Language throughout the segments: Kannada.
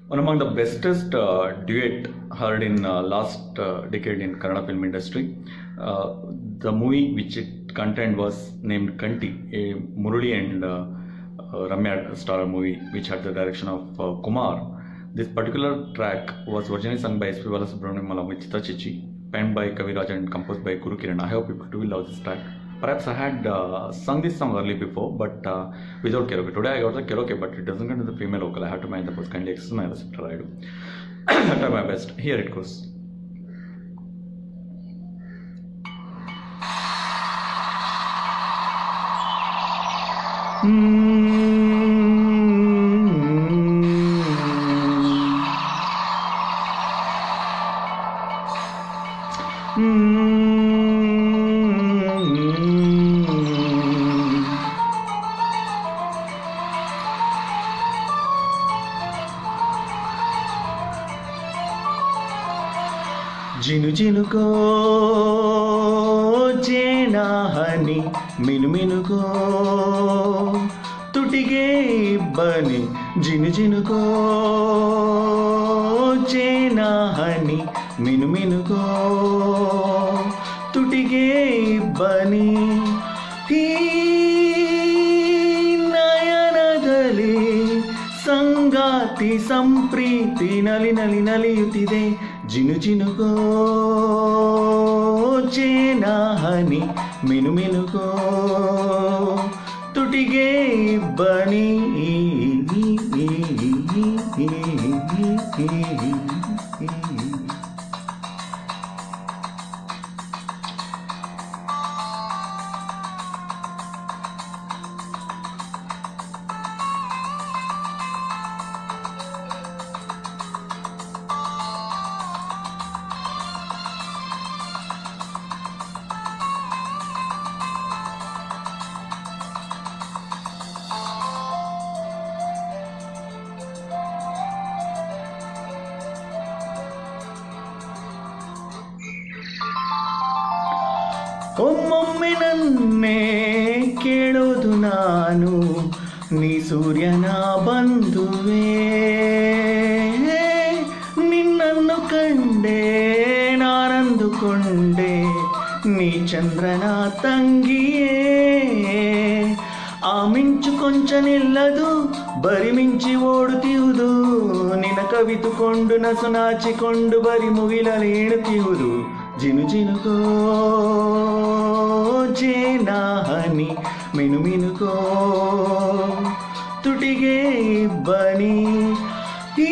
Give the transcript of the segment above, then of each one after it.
One among the bestest duet heard in last decade in Kannada film industry. The movie which it contained was named Kanti, a Murali and Ramya star movie which had the direction of Kumar. This particular track was originally sung by S.P. Balasubramaniam along with Chitra Chichi, penned by Kaviraj and composed by Guru Kiran. I hope people too will love this track. Perhaps I had sung this song earlier before, but without karaoke. Today I got the karaoke, but it doesn't come to the female vocal. I have to mind the post. Kindly excuse my receptor. I do. I try my best. Here it goes. జిను జినుకో జేనా హని మిను మినుకో ತುಟಿಗೆ ಬನಿ ಜಿನು ಜಿನುಕೋ ಜೇನಾ ಹನಿ ಮಿನು ಮಿನುಕೋ ತುಟಿಗೆ ಬನಿ ಈ ನಯನದಲ್ಲಿ ಸಂಗಾತಿ ಸಂಪ್ರೀತಿ ನಲಿ ನಲಿ ನಲಿಯುತ್ತಿದೆ ಜಿನು ಜಿನುಕೋ ಜೇನಾ ಹನಿ ಮಿನು ಮಿನುಕೋ ತುಟಿಗೆ ಬನಿ ಒಮ್ಮೊಮ್ಮೆ ನನ್ನೇ ಕೇಳೋದು ನಾನು ನೀ ಸೂರ್ಯನ ಬಂಧುವೆ ನಿನ್ನನ್ನು ಕಂಡೆ ನಾನಂದುಕೊಂಡೆ ನೀ ಚಂದ್ರನ ತಂಗಿಯೇ ಆ ಮಿಂಚು ಕೊಂಚ ನಿಲ್ಲದು ಬರಿ ಮಿಂಚಿ ಓಡುತ್ತಿರುವುದು ನಿನ್ನ ಕವಿತುಕೊಂಡು ನಸು ನಾಚಿಕೊಂಡು ಬರಿ ಮುಗಿಲಲ್ಲಿ ಏಳುತ್ತಿರುವುದು ಜಿನು ಜಿನುಕೋ ಜೇನಾ ಹನಿ ಮಿನು ಮಿನುಕೋ ತುಟಿಗೆ ಬನಿ ಈ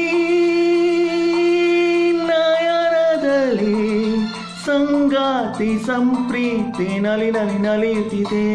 ನಯನದಲ್ಲಿ ಸಂಗಾತಿ ಸಂಪ್ರೀತಿ ನಲಿ ನಲಿ ನಲಿಯುತ್ತಿದೆ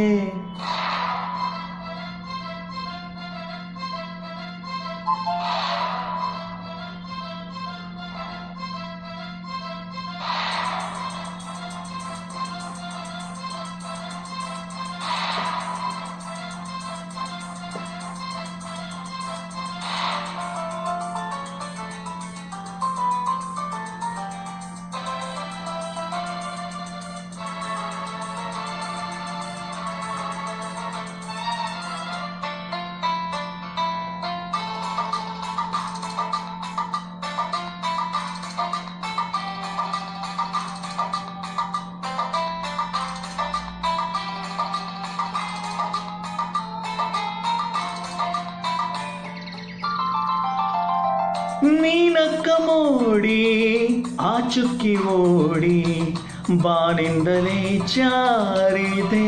ನೀನಕ್ಕ ಮೋಡಿ ಆ ಚುಕ್ಕಿ ಓಡಿ ಬಾನಿಂದಲೇ ಜಾರಿದೆ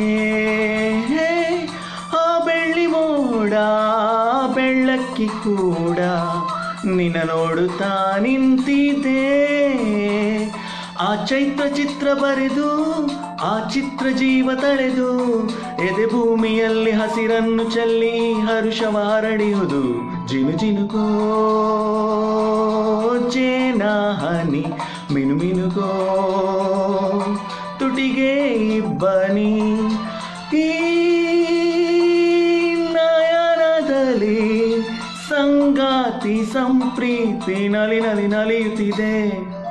ಆ ಬೆಳ್ಳಿ ಮೋಡ ಬೆಳ್ಳಕ್ಕಿ ಕೂಡ ನಿನ್ನ ನೋಡುತ್ತಾ ನಿಂತಿದೆ ಆ ಚೈತ್ರ ಚಿತ್ರ ಬರೆದು ಆ ಚಿತ್ರ ಜೀವ ತಳೆದು ಎದೆ ಭೂಮಿಯಲ್ಲಿ ಹಸಿರನ್ನು ಚೆಲ್ಲಿ ಹರುಷವ ಹರಡಿಯುವುದು ಜಿನು ಜಿನುಕೋ ಜೇನಾ ಹನಿ ಮಿನು ಮಿನುಕೋ ತುಟಿಗೆ ಬನಿ ಈ ನಯನದಲ್ಲಿ ಸಂಗಾತಿ ಸಂಪ್ರೀತಿ ನಲಿ ನಲಿ ನಲಿಯುತ್ತಿದೆ